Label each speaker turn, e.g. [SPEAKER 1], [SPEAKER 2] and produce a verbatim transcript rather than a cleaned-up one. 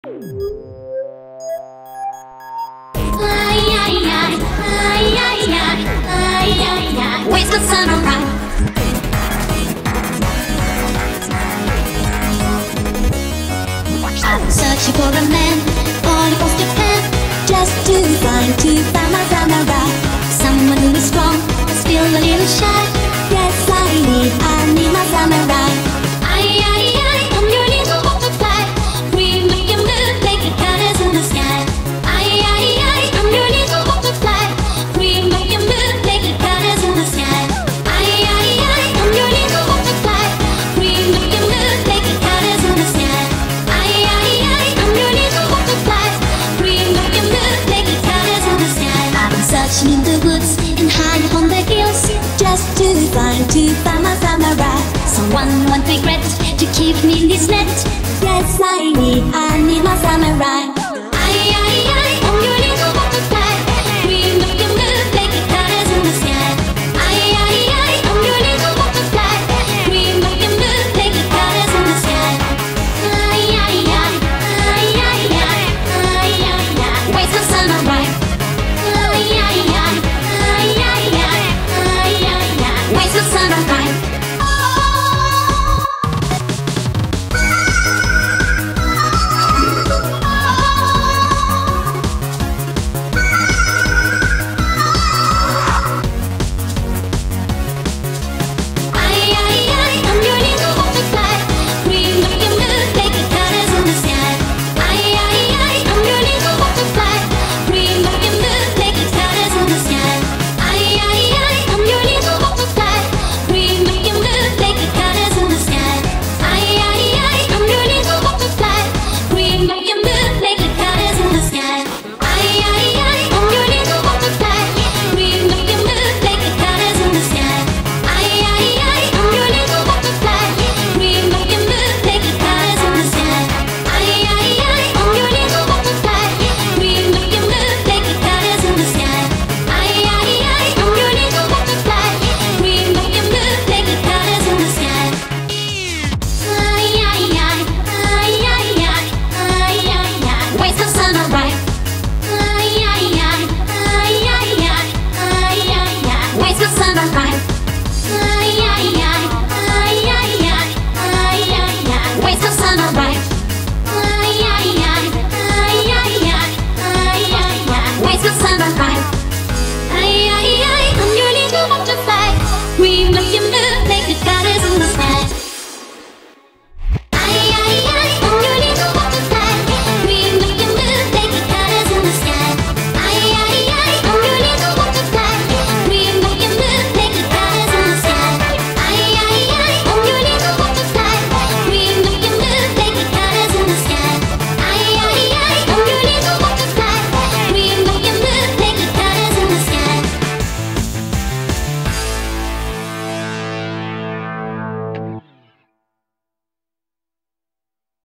[SPEAKER 1] Waste the summer right. I'm searching for a man all across Japan, just to find, to find my samurai. Someone who is strong, but still a little shy. Yes, I need, I need my samurai. I, I, I, I'm your little butterfly. We make you move, make the colors in the sky. I, I, I, I'm your little butterfly. We make you move, make the colors in the sky. I, I, I, I'm your little butterfly. We make you move, make the colors in the sky. I, I, I, I'm your little butterfly. We make you move, make the colors in the sky. I'm searching in the woods and high on the hills, just to find, to find my samurai. Someone won't regret to keep me in this net. Yes, I need, I need my